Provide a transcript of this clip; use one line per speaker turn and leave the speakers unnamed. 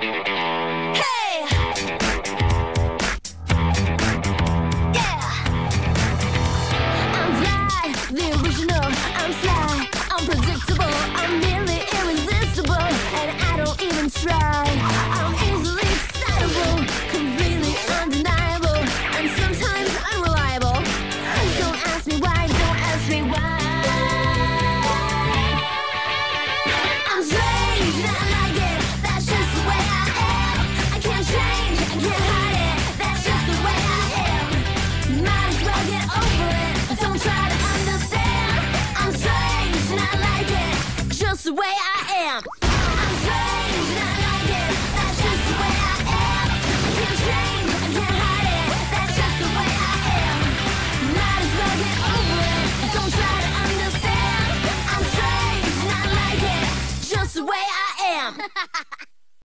Hey! Yeah! I'm fly, the original. I'm fly, unpredictable. I'm nearly irresistible, and I don't even try. I'm easily